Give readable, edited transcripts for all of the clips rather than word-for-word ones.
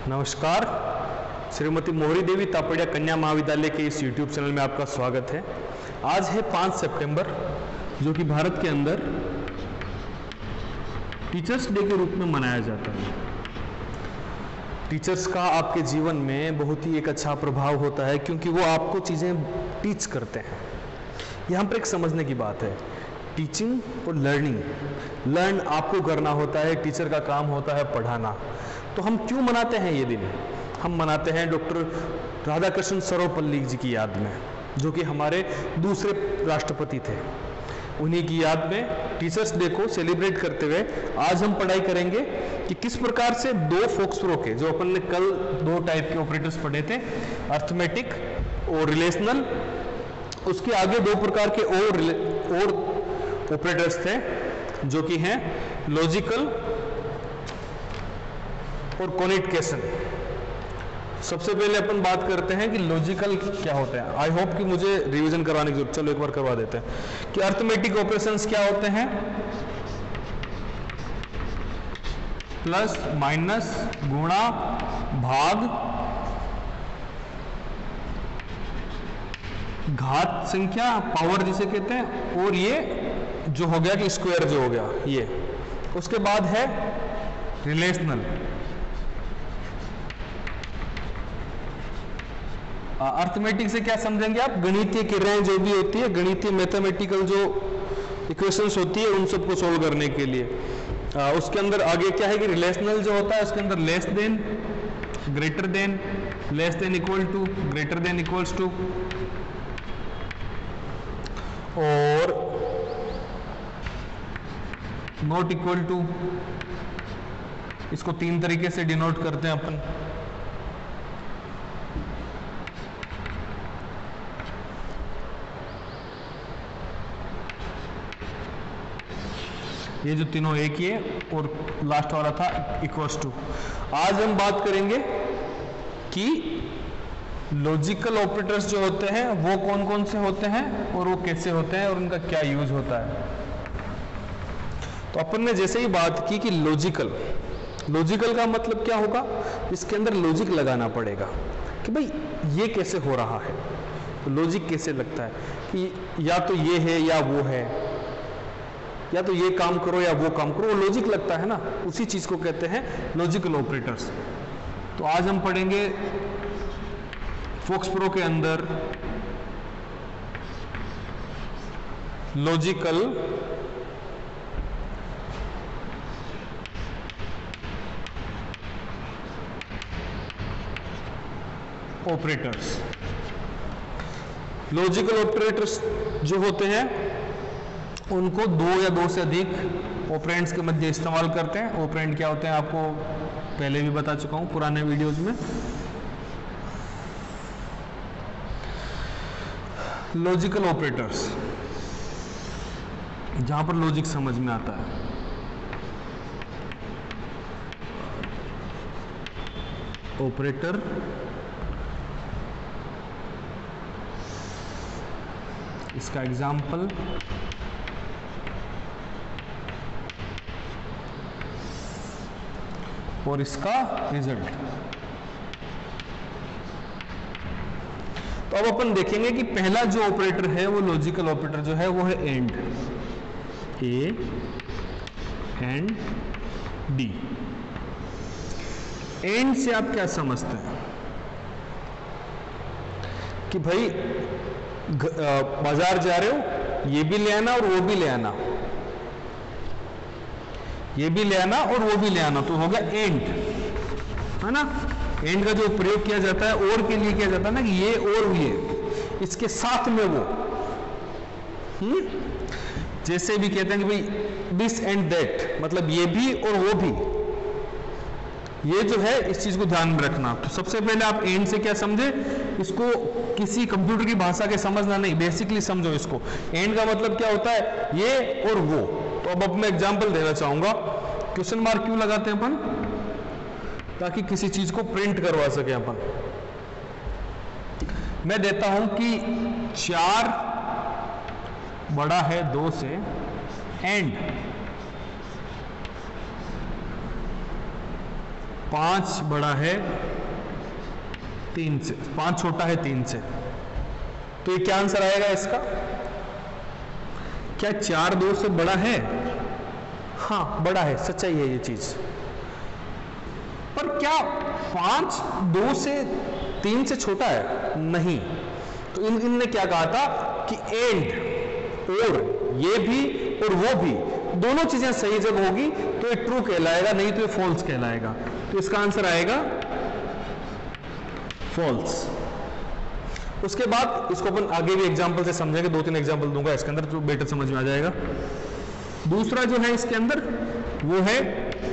नमस्कार। श्रीमती मोहरी देवी तापड़िया कन्या महाविद्यालय के इस यूट्यूब चैनल में आपका स्वागत है। आज है 5 सितंबर, जो कि भारत के अंदर टीचर्स डे के रूप में मनाया जाता है। टीचर्स का आपके जीवन में बहुत ही एक अच्छा प्रभाव होता है, क्योंकि वो आपको चीज़ें टीच करते हैं। यहाँ पर एक समझने की बात है, टीचिंग और लर्निंग। लर्न आपको करना होता है, टीचर का काम होता है पढ़ाना। तो हम क्यों मनाते हैं ये दिन? हम मनाते हैं डॉक्टर राधाकृष्ण सर्वपल्ली जी की याद में, जो कि हमारे दूसरे राष्ट्रपति थे। उन्हीं की याद में टीचर्स डे को सेलिब्रेट करते हुए आज हम पढ़ाई करेंगे कि किस प्रकार से दो फोक्सप्रो के, जो अपन ने कल 2 टाइप के ऑपरेटर्स पढ़े थे, अर्थमेटिक और रिलेशनल, उसके आगे 2 प्रकार के और ऑपरेटर्स थे, जो कि हैं लॉजिकल और कोनिटकेशन। सबसे पहले अपन बात करते हैं कि लॉजिकल क्या होता है। आई होप कि मुझे रिवीजन करवाने की जरूरत, चलो एक बार करवा देते हैं कि अर्थमेटिक ऑपरेशंस क्या होते हैं। प्लस, माइनस, गुणा, भाग, घात संख्या, पावर जिसे कहते हैं, और ये जो हो गया कि स्क्वायर जो हो गया ये। उसके बाद है रिलेशनल। अर्थमेटिक से क्या समझेंगे आप? गणितीय क्रियाएं जो भी होती है, गणितीय मैथमेटिकल जो इक्वेशंस होती है, उन सबको सोल्व करने के लिए। उसके अंदर आगे क्या है कि रिलेशनल जो होता है, उसके अंदर less than, greater than, less than equal to, greater than equals to, और नॉट इक्वल टू। इसको 3 तरीके से डिनोट करते हैं अपन। ये जो तीनों एक ही है, और लास्ट वाला था इक्वल्स टू। आज हम बात करेंगे कि लॉजिकल ऑपरेटर्स जो होते हैं वो कौन कौन से होते हैं और वो कैसे होते हैं और उनका क्या यूज होता है। तो अपन ने जैसे ही बात की कि लॉजिकल का मतलब क्या होगा, इसके अंदर लॉजिक लगाना पड़ेगा कि भाई ये कैसे हो रहा है। तो लॉजिक कैसे लगता है कि या तो ये है या वो है, या तो ये काम करो या वो काम करो, वो लॉजिक लगता है ना। उसी चीज को कहते हैं लॉजिकल ऑपरेटर्स। तो आज हम पढ़ेंगे फोक्सप्रो के अंदर लॉजिकल ऑपरेटर्स। लॉजिकल ऑपरेटर्स जो होते हैं उनको 2 या 2 से अधिक ऑपरेंड्स के मध्य इस्तेमाल करते हैं। ऑपरेंड क्या होते हैं आपको पहले भी बता चुका हूं पुराने वीडियोस में। लॉजिकल ऑपरेटर्स, जहां पर लॉजिक समझ में आता है। ऑपरेटर इसका एग्जाम्पल और इसका रिजल्ट। तो अब अपन देखेंगे कि पहला जो ऑपरेटर है वो लॉजिकल ऑपरेटर जो है वो है and, A and D. And से आप क्या समझते हैं कि भाई बाजार जा रहे हो, ये भी ले आना और वो भी ले आना, ये भी ले आना और वो भी ले आना, तो हो गया एंड, है ना। एंड का जो प्रयोग किया जाता है और के लिए किया जाता है ना, कि ये और ये, इसके साथ में वो। जैसे भी कहते हैं कि भाई दिस एंड दैट, मतलब ये भी और वो भी। ये जो है इस चीज को ध्यान में रखना। तो सबसे पहले आप एंड से क्या समझे, इसको किसी कंप्यूटर की भाषा के समझना नहीं, बेसिकली समझो इसको। एंड का मतलब क्या होता है, ये और वो। तो अब मैं एग्जांपल देना चाहूंगा। क्वेश्चन मार्क क्यों लगाते हैं अपन? ताकि किसी चीज को प्रिंट करवा सके अपन। मैं देता हूं कि 4 बड़ा है 2 से, एंड 5 बड़ा है 3 से, 5 छोटा है 3 से, तो ये क्या आंसर आएगा इसका? क्या 4 2 से बड़ा है? हाँ बड़ा है, सच्चाई है ये चीज। पर क्या 5 2 से 3 से छोटा है? नहीं। तो इनने क्या कहा था कि एंड और ये भी और वो भी दोनों चीजें सही जब होगी तो ये ट्रू कहलाएगा, नहीं तो ये फॉल्स कहलाएगा। तो इसका आंसर आएगा फॉल्स। उसके बाद इसको अपन आगे भी एग्जांपल से समझेंगे, 2-3 एग्जांपल दूंगा इसके अंदर तो बेटर समझ में आ जाएगा। दूसरा जो है इसके अंदर वो है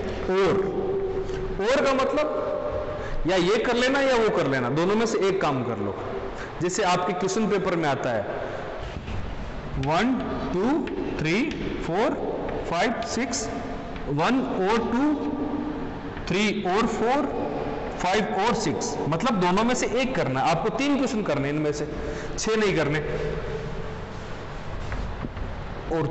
और का मतलब या ये कर लेना या वो कर लेना, दोनों में से एक काम कर लो। जैसे आपके क्वेश्चन पेपर में आता है 1 2 3 4 5 6, 1 और 2, 3 और 4, 5 और 6, मतलब दोनों में से एक करना है। आपको 3 क्वेश्चन करने, इनमें से 6 नहीं करने। और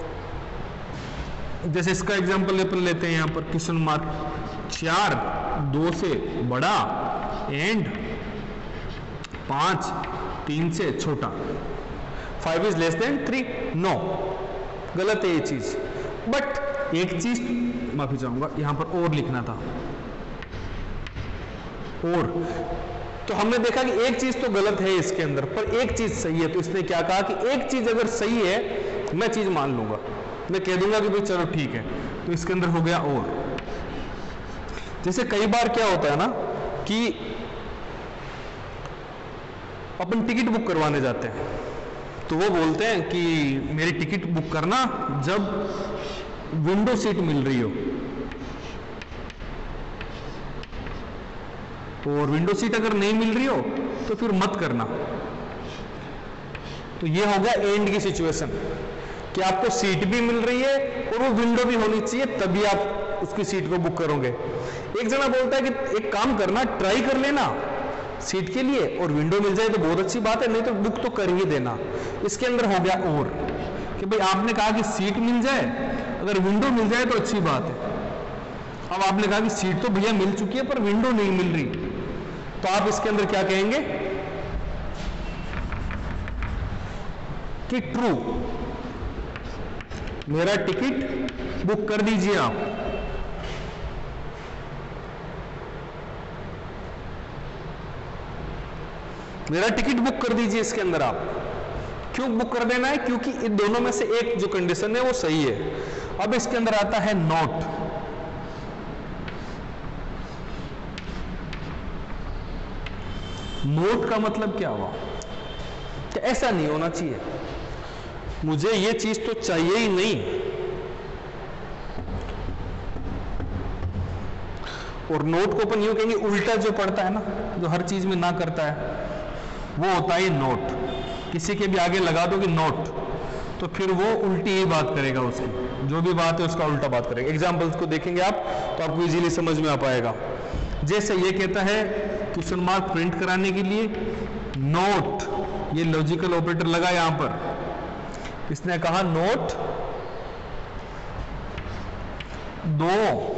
जैसे इसका एग्जांपल अपन लेते हैं यहां पर क्वेश्चन मार्क 4 2 से बड़ा एंड 5 3 से छोटा, 5 इज लेस देन 3। नो, गलत है ये चीज। बट एक चीज, माफी चाहूंगा, यहां पर और लिखना था। और तो हमने देखा कि एक चीज तो गलत है इसके अंदर, पर एक चीज सही है। तो इसने क्या कहा कि एक चीज अगर सही है मैं चीज मान लूंगा, मैं कह दूंगा कि भाई चलो ठीक है। तो इसके अंदर हो गया और। जैसे कई बार क्या होता है ना कि अपन टिकट बुक करवाने जाते हैं, तो वो बोलते हैं कि मेरी टिकट बुक करना जब विंडो सीट मिल रही हो, और विंडो सीट अगर नहीं मिल रही हो तो फिर मत करना। तो ये हो गया एंड की सिचुएशन कि आपको सीट भी मिल रही है और वो विंडो भी होनी चाहिए, तभी आप उसकी सीट को बुक करोगे। एक जना बोलता है कि एक काम करना, ट्राई कर लेना सीट के लिए, और विंडो मिल जाए तो बहुत अच्छी बात है, नहीं तो बुक तो कर ही देना। इसके अंदर हो गया और कि भाई आपने कहा कि सीट मिल जाए, अगर विंडो मिल जाए तो अच्छी बात है। अब आपने कहा कि सीट तो भैया मिल चुकी है पर विंडो नहीं मिल रही, तो आप इसके अंदर क्या कहेंगे कि ट्रू, मेरा टिकट बुक कर दीजिए आप। मेरा टिकट बुक कर दीजिए। इसके अंदर आप क्यों बुक कर देना है? क्योंकि इन दोनों में से एक जो कंडीशन है वो सही है। अब इसके अंदर आता है नॉट। नोट का मतलब क्या हुआ कि ऐसा नहीं होना चाहिए, मुझे ये चीज तो चाहिए ही नहीं। और नोट को अपन यूं कहेंगे, उल्टा जो पड़ता है ना, जो हर चीज में ना करता है, वो होता है नोट। किसी के भी आगे लगा दो कि नोट, तो फिर वो उल्टी ही बात करेगा, उसकी जो भी बात है उसका उल्टा बात करेगा। एग्जाम्पल्स को देखेंगे आप तो आपको इजीली समझ में आ पाएगा। जैसे ये कहता है क्वेश्चन मार्क प्रिंट कराने के लिए नोट, ये लॉजिकल ऑपरेटर लगा यहां पर। इसने कहा नोट 2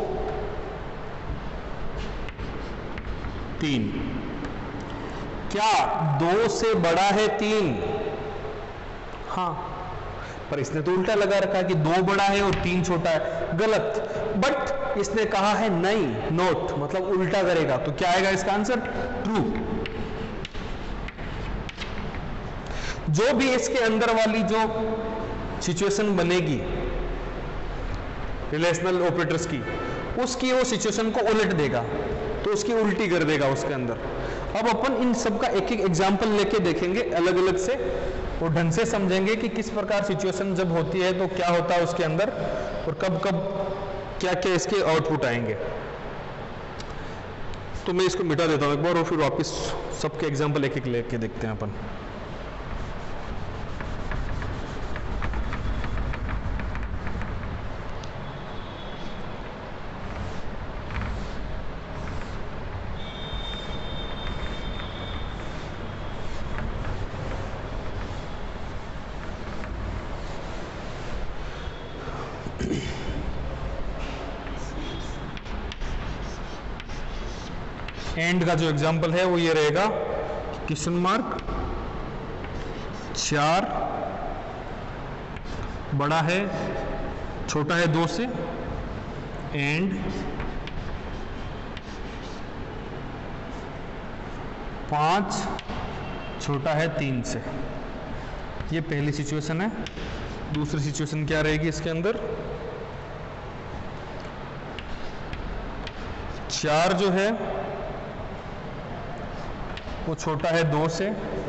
3, क्या 2 से बड़ा है 3? हाँ, पर इसने तो उल्टा लगा रखा है कि 2 बड़ा है और 3 छोटा है। गलत। बट इसने कहा है नहीं, नोट मतलब उल्टा करेगा, तो क्या आएगा इसका आंसर? ट्रू। जो भी इसके अंदर वाली जो सिचुएशन बनेगी रिलेशनल ऑपरेटर्स की, उसकी वो सिचुएशन को उलट देगा, तो उसकी उल्टी कर देगा उसके अंदर। अब अपन इन सब का एक एक एग्जाम्पल लेके देखेंगे अलग अलग से, और ढंग से समझेंगे कि किस प्रकार सिचुएशन जब होती है तो क्या होता है उसके अंदर, और कब कब क्या क्या इसके आउटपुट आएंगे। तो मैं इसको मिटा देता हूं एक बार, और फिर वापस सबके एग्जाम्पल एक एक लेके देखते हैं अपन। एंड का जो एग्जांपल है वो ये रहेगा, क्वेश्चन मार्क 4 बड़ा है छोटा है 2 से, एंड 5 छोटा है 3 से। ये पहली सिचुएशन है। दूसरी सिचुएशन क्या रहेगी इसके अंदर, 4 जो है वो छोटा है 2 से,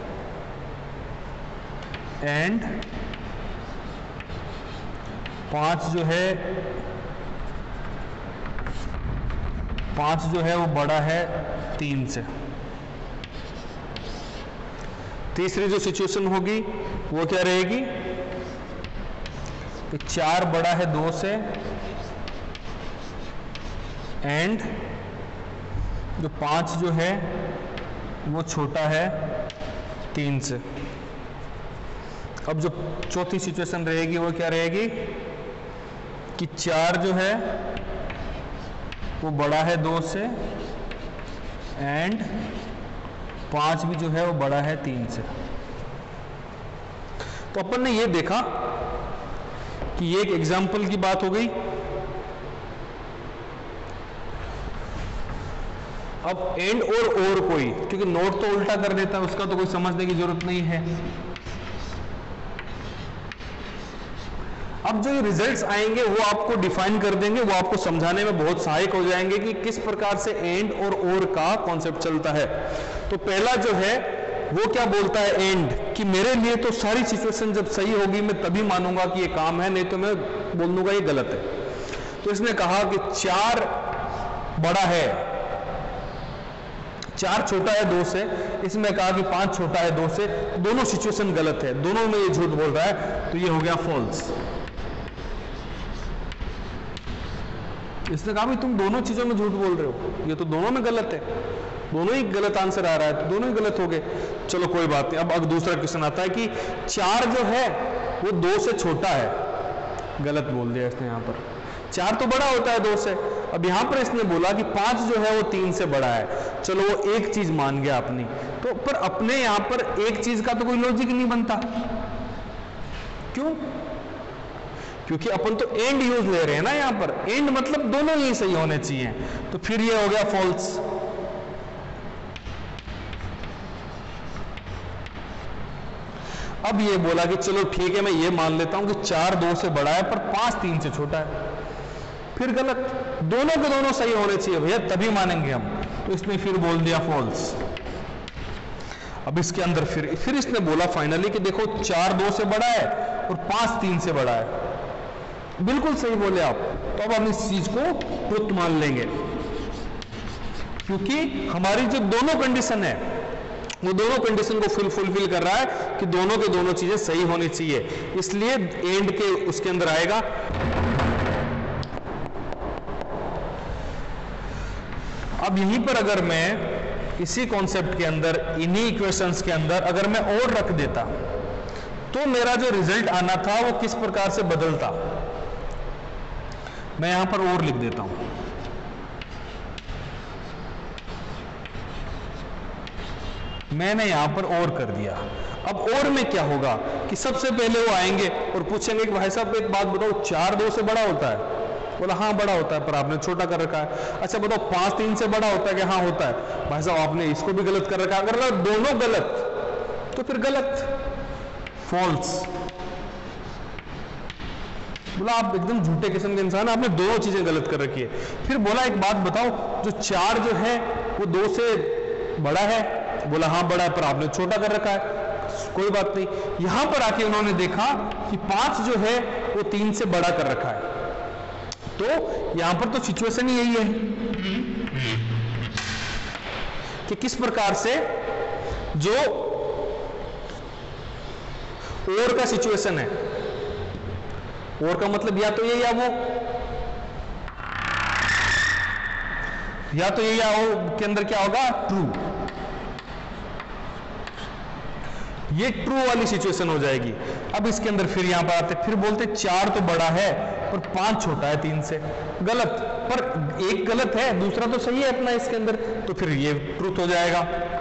एंड 5 जो है वो बड़ा है 3 से। तीसरी जो सिचुएशन होगी वो क्या रहेगी कि 4 बड़ा है 2 से, एंड जो 5 जो है वो छोटा है 3 से। अब जो चौथी सिचुएशन रहेगी वो क्या रहेगी कि 4 जो है वो बड़ा है 2 से, एंड 5 भी जो है वो बड़ा है 3 से। तो अपन ने ये देखा कि ये एक एग्जाम्पल की बात हो गई। अब एंड और कोई, क्योंकि नोट तो उल्टा कर देता है, उसका तो कोई समझने की जरूरत नहीं है। अब जो ये रिजल्ट्स आएंगे वो आपको डिफाइन कर देंगे, वो आपको समझाने में बहुत सहायक हो जाएंगे कि किस प्रकार से एंड और का कॉन्सेप्ट चलता है। तो पहला जो है वो क्या बोलता है, एंड, कि मेरे लिए तो सारी सिचुएशन जब सही होगी मैं तभी मानूंगा कि ये काम है, नहीं तो मैं बोल दूंगा ये गलत है। तो इसने कहा कि 4 बड़ा है, 4 छोटा है 2 से, इसमें कहा कि 5 छोटा है 2 से, दोनों सिचुएशन गलत है, दोनों में ये झूठ बोल रहा है, तो ये हो गया फॉल्स। इसने कहा भी तुम दोनों चीजों में झूठ बोल रहे हो, ये तो दोनों में गलत है, दोनों ही गलत आंसर आ रहा है, तो दोनों ही गलत हो गए। चलो कोई बात नहीं। अब दूसरा क्वेश्चन आता है कि 4 जो है वो 2 से छोटा है, गलत बोल दिया इसने यहाँ पर, 4 तो बड़ा होता है 2 से। अब यहाँ पर इसने बोला कि 5 जो है वो 3 से बड़ा है। चलो वो एक चीज मान गया अपनी, तो पर अपने यहाँ पर एक चीज का तो कोई लॉजिक नहीं बनता। क्यों? क्योंकि अपन तो एंड यूज ले रहे हैं ना यहाँ पर, एंड मतलब दोनों ही सही होने चाहिए, तो फिर ये हो गया फॉल्स। अब ये बोला कि चलो ठीक है मैं ये मान लेता हूं कि 4 2 से बड़ा है पर 5 3 से छोटा है, फिर गलत। दोनों के दोनों सही होने चाहिए भैया तभी मानेंगे हम, तो इसने फिर बोल दिया फॉल्स। अब इसके अंदर फिर इसने बोला फाइनली कि देखो 4 2 से बड़ा है और 5 3 से बड़ा है, बिल्कुल सही बोले आप। तो अब हम इस चीज को ट्रुथ मान लेंगे, क्योंकि हमारी जो दोनों कंडीशन है वो दोनों कंडीशन को फुलफिल कर रहा है कि दोनों के दोनों चीजें सही होनी चाहिए, इसलिए एंड के उसके अंदर आएगा। अब यहीं पर अगर मैं इसी कॉन्सेप्ट के अंदर, इन्हीं इक्वेशंस के अंदर अगर मैं और रख देता तो मेरा जो रिजल्ट आना था वो किस प्रकार से बदलता। मैं यहां पर और लिख देता हूं, मैंने यहां पर और कर दिया। अब और में क्या होगा कि सबसे पहले वो आएंगे और पूछेंगे कि भाई साहब एक बात बताओ, 4 2 से बड़ा होता है? बोला हाँ बड़ा होता है, पर आपने छोटा कर रखा है। अच्छा बताओ 5 3 से बड़ा होता है? कि हाँ होता है। भाई साहब आपने इसको भी गलत कर रखा है। अगर दोनों गलत तो फिर गलत, फॉल्स। बोला आप एकदम झूठे किस्म के इंसान, आपने दोनों चीजें गलत कर रखी है। फिर बोला एक बात बताओ, जो 4 जो है वो 2 से बड़ा है? बोला हाँ बड़ा है, पर आपने छोटा कर रखा है। कोई बात नहीं। यहां पर आके उन्होंने देखा कि 5 जो है वो 3 से बड़ा कर रखा है, तो यहां पर तो सिचुएशन ही यही है कि किस प्रकार से जो और का सिचुएशन है, और का मतलब या तो ये या वो, या तो ये या वो के अंदर क्या होगा, ट्रू। ये ट्रू वाली सिचुएशन हो जाएगी। अब इसके अंदर फिर यहां पर आते, फिर बोलते 4 तो बड़ा है और 5 छोटा है 3 से, गलत। पर एक गलत है, दूसरा तो सही है अपना इसके अंदर, तो फिर ये ट्रूथ हो जाएगा।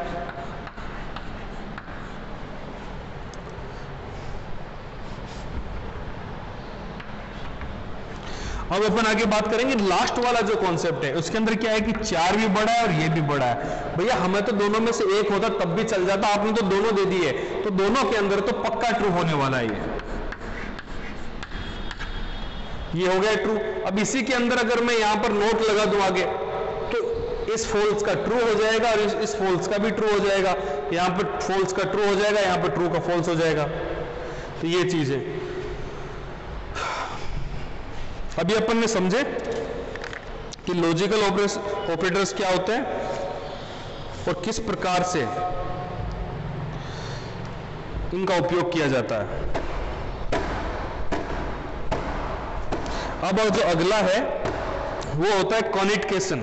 अब अपन आगे बात करेंगे लास्ट वाला जो कॉन्सेप्ट है, उसके अंदर क्या है कि 4 भी बड़ा है और ये भी बड़ा है। भैया हमें तो दोनों में से एक होता तब भी चल जाता, आपने तो दोनों दे दिए, तो दोनों के अंदर तो पक्का ट्रू होने वाला है ये हो गया ट्रू। अब इसी के अंदर अगर मैं यहां पर नोट लगा दूं आगे, तो इस फॉल्स का ट्रू हो जाएगा और इस फॉल्स का भी ट्रू हो जाएगा, यहां पर फॉल्स का ट्रू हो जाएगा, यहां पर ट्रू का फॉल्स हो जाएगा। तो ये चीज है। अभी अपन ने समझे कि लॉजिकल ऑपरेटर्स क्या होते हैं और किस प्रकार से इनका उपयोग किया जाता है। अब जो अगला है वो होता है कॉनिटकेशन।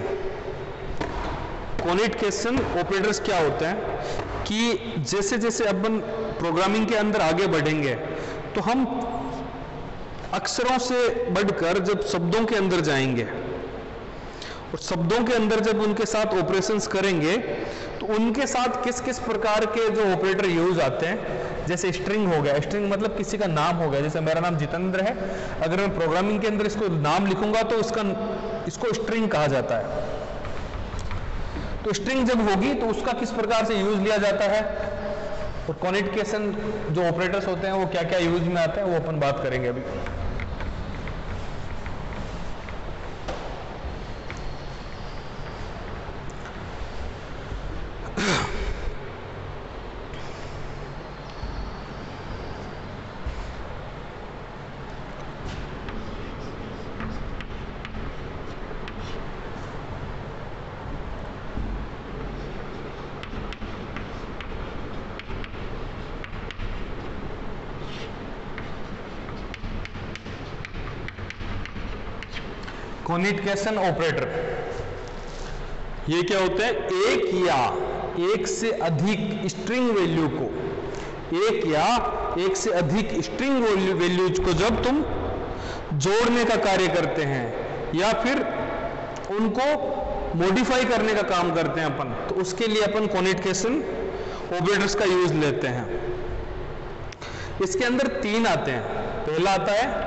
कॉनिटकेशन ऑपरेटर्स क्या होते हैं कि जैसे जैसे अपन प्रोग्रामिंग के अंदर आगे बढ़ेंगे तो हम अक्षरों से बढ़कर जब शब्दों के अंदर जाएंगे और शब्दों के अंदर जब उनके साथ ऑपरेशंस करेंगे तो उनके साथ किस किस प्रकार के जो ऑपरेटर यूज आते हैं। जैसे स्ट्रिंग हो गया, स्ट्रिंग मतलब किसी का नाम हो गया, जैसे मेरा नाम जितेंद्र है, अगर मैं प्रोग्रामिंग के अंदर इसको नाम लिखूंगा तो इसको स्ट्रिंग कहा जाता है। तो स्ट्रिंग जब होगी तो उसका किस प्रकार से यूज लिया जाता है और कॉनिटकेशन जो ऑपरेटर्स होते हैं वो क्या क्या यूज में आते हैं वो अपन बात करेंगे अभी। कॉनिटकेशन ऑपरेटर ये क्या होते हैं, एक या एक से अधिक स्ट्रिंग वैल्यू को, एक या एक से अधिक स्ट्रिंग वैल्यूज को जब तुम जोड़ने का कार्य करते हैं या फिर उनको मॉडिफाई करने का काम करते हैं अपन, तो उसके लिए अपन कॉनिटकेशन ऑपरेटर्स का यूज लेते हैं। इसके अंदर 3 आते हैं। पहला आता है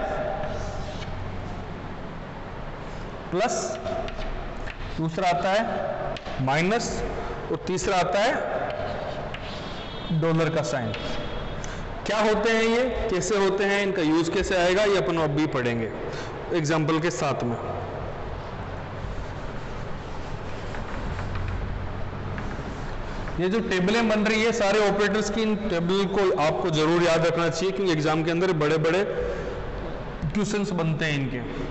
प्लस, दूसरा आता है माइनस और तीसरा आता है डॉलर का साइन। क्या होते हैं ये, कैसे होते हैं, इनका यूज कैसे आएगा, ये अपन अभी पढ़ेंगे एग्जाम्पल के साथ में। ये जो टेबलें बन रही है सारे ऑपरेटर्स की, इन टेबल को आपको जरूर याद रखना चाहिए क्योंकि एग्जाम के अंदर बड़े बड़े क्वेश्चंस बनते हैं इनके।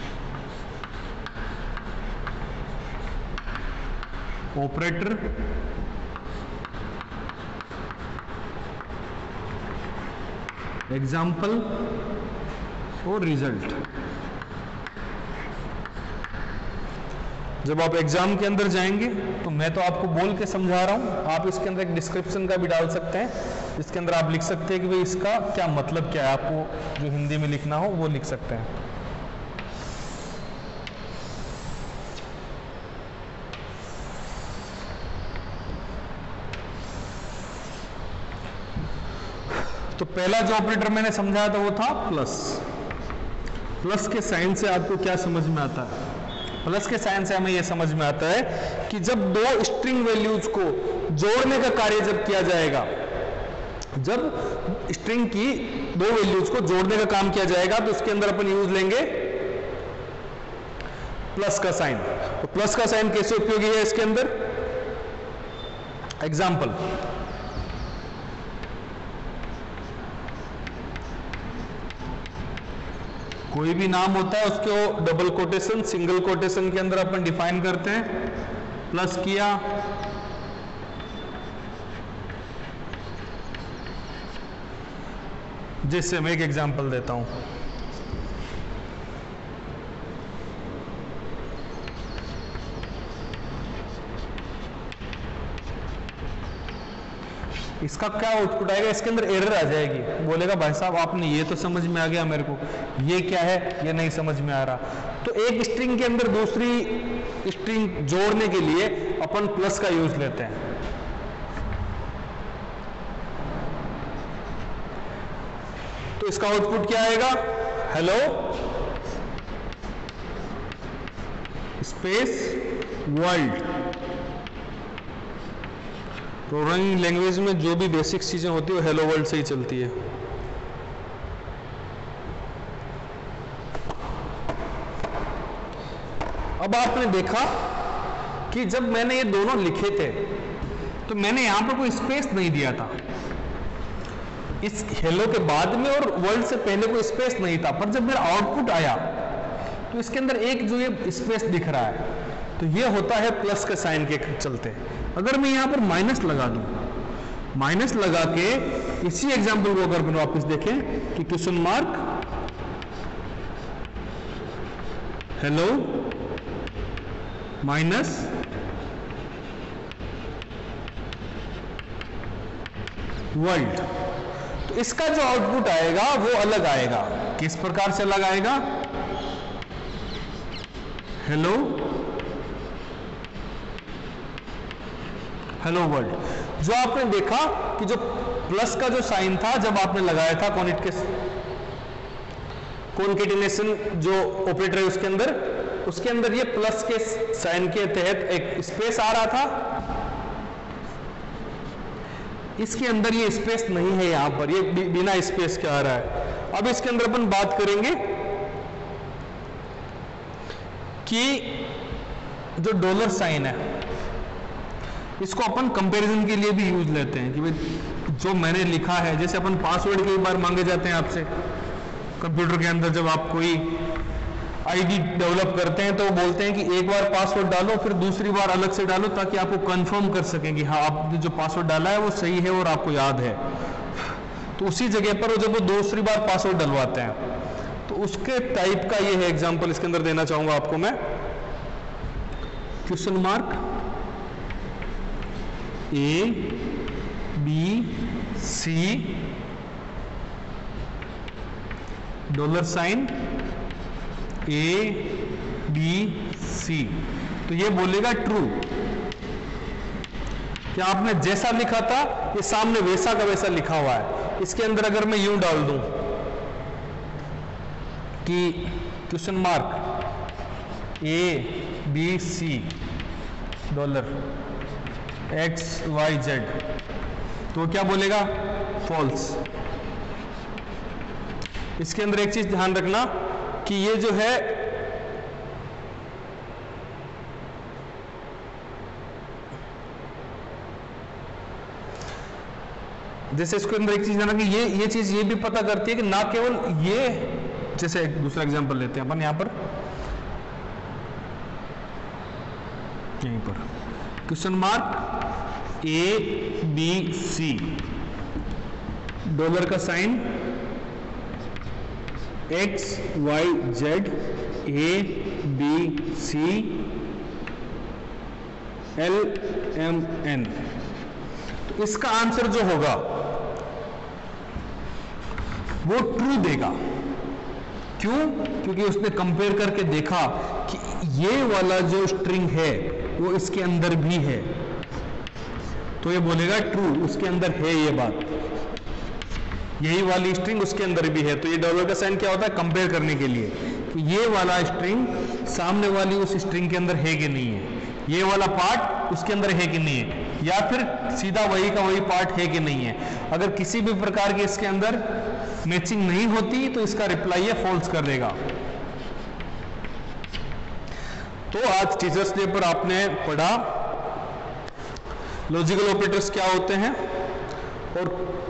ऑपरेटर, एग्जाम्पल और रिजल्ट। जब आप एग्जाम के अंदर जाएंगे तो मैं तो आपको बोल के समझा रहा हूं, आप इसके अंदर एक डिस्क्रिप्शन का भी डाल सकते हैं जिसके अंदर आप लिख सकते हैं कि भाई इसका क्या मतलब क्या है, आपको जो हिंदी में लिखना हो वो लिख सकते हैं। तो पहला जो ऑपरेटर मैंने समझाया था वो था प्लस। प्लस के साइन से आपको क्या समझ में आता है, प्लस के साइन से हमें यह समझ में आता है कि जब 2 स्ट्रिंग वैल्यूज को जोड़ने का कार्य जब किया जाएगा, जब स्ट्रिंग की 2 वैल्यूज को जोड़ने का काम किया जाएगा तो उसके अंदर अपन यूज लेंगे प्लस का साइन। तो प्लस का साइन कैसे उपयोगी है इसके अंदर, एग्जाम्पल, कोई भी नाम होता है उसको डबल कोटेशन, सिंगल कोटेशन के अंदर अपन डिफाइन करते हैं। प्लस किया, जिससे मैं एक एग्जांपल देता हूं। इसका क्या आउटपुट आएगा, इसके अंदर एरर आ जाएगी, बोलेगा भाई साहब आपने ये तो समझ में आ गया मेरे को, ये क्या है ये नहीं समझ में आ रहा। तो एक स्ट्रिंग के अंदर दूसरी स्ट्रिंग जोड़ने के लिए अपन प्लस का यूज लेते हैं। तो इसका आउटपुट क्या आएगा, hello space world. Programming language में जो भी बेसिक चीजें होती है वो हेलो वर्ल्ड से ही चलती है। अब आपने देखा कि जब मैंने ये दोनों लिखे थे तो मैंने यहां पर कोई स्पेस नहीं दिया था, इस हेलो के बाद में और वर्ल्ड से पहले कोई स्पेस नहीं था, पर जब मेरा आउटपुट आया तो इसके अंदर एक जो ये स्पेस दिख रहा है, तो ये होता है प्लस के साइन के चलते। अगर मैं यहां पर माइनस लगा दूं, माइनस लगा के इसी एग्जांपल को अगर वापस देखें कि question mark hello minus world, तो इसका जो आउटपुट आएगा वो अलग आएगा। किस प्रकार से अलग आएगा, हेलो हेलो वर्ल्ड। जो आपने देखा कि जो प्लस का जो साइन था जब आपने लगाया था कॉन्केटिनेशन जो ऑपरेटर है उसके अंदर ये प्लस के साइन के तहत एक स्पेस आ रहा था, इसके अंदर ये स्पेस नहीं है, यहां पर ये बिना स्पेस के आ रहा है। अब इसके अंदर अपन बात करेंगे कि जो डॉलर साइन है इसको अपन कंपैरिजन के लिए भी यूज लेते हैं कि भाई जो मैंने लिखा है, जैसे अपन पासवर्ड कई बार मांगे जाते हैं आपसे कंप्यूटर के अंदर, जब आप कोई आईडी डेवलप करते हैं तो वो बोलते हैं कि एक बार पासवर्ड डालो फिर दूसरी बार अलग से डालो ताकि आपको कंफर्म कर सकें कि हाँ आपने जो पासवर्ड डाला है वो सही है और आपको याद है। तो उसी जगह पर जब वो दूसरी बार पासवर्ड डलवाते हैं तो उसके टाइप का ये है एग्जांपल इसके अंदर देना चाहूंगा आपको मैं। Question mark ABC dollar sign ABC, तो ये बोलेगा ट्रू। क्या आपने जैसा लिखा था ये सामने वैसा का वैसा लिखा हुआ है। इसके अंदर अगर मैं यूं डाल दूं कि question mark ABC dollar XYZ, तो क्या बोलेगा, फॉल्स। इसके अंदर एक चीज ध्यान रखना कि ये जो है जैसे इसके अंदर एक चीज ध्यान रखना, ये चीज ये भी पता करती है कि ना केवल ये, जैसे एक दूसरा एग्जांपल लेते हैं अपन यहां पर, यहीं पर क्वेश्चन मार्क ABC डॉलर का साइन XYZ ABC LMN, तो इसका आंसर जो होगा वो ट्रू देगा। क्यों? क्योंकि उसने कंपेयर करके देखा कि ये वाला जो स्ट्रिंग है वो इसके अंदर भी है, तो ये बोलेगा ट्रू, उसके अंदर है ये बात, यही वाली स्ट्रिंग उसके अंदर भी है। तो ये डॉलर का साइन क्या होता है, कंपेयर करने के लिए कि ये वाला स्ट्रिंग सामने वाली उस स्ट्रिंग के अंदर है कि नहीं है, ये वाला पार्ट उसके अंदर है कि नहीं है, या फिर सीधा वही का वही पार्ट है कि नहीं है। अगर किसी भी प्रकार की इसके अंदर मैचिंग नहीं होती तो इसका रिप्लाई ये फॉल्स कर देगा। तो आज टीचर्स डे पर आपने पढ़ा लॉजिकल ऑपरेटर्स क्या होते हैं और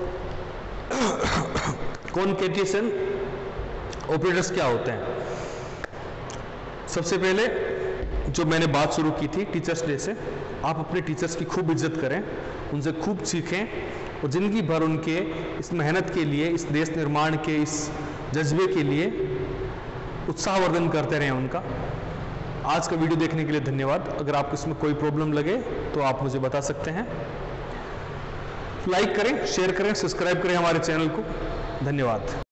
कॉन्केटेनेशन ऑपरेटर्स क्या होते हैं। सबसे पहले जो मैंने बात शुरू की थी टीचर्स डे से, आप अपने टीचर्स की खूब इज्जत करें, उनसे खूब सीखें और जिंदगी भर उनके इस मेहनत के लिए, इस देश निर्माण के इस जज्बे के लिए उत्साहवर्धन करते रहें उनका। आज का वीडियो देखने के लिए धन्यवाद। अगर आपको इसमें कोई प्रॉब्लम लगे तो आप मुझे बता सकते हैं। लाइक करें, शेयर करें, सब्सक्राइब करें हमारे चैनल को। धन्यवाद।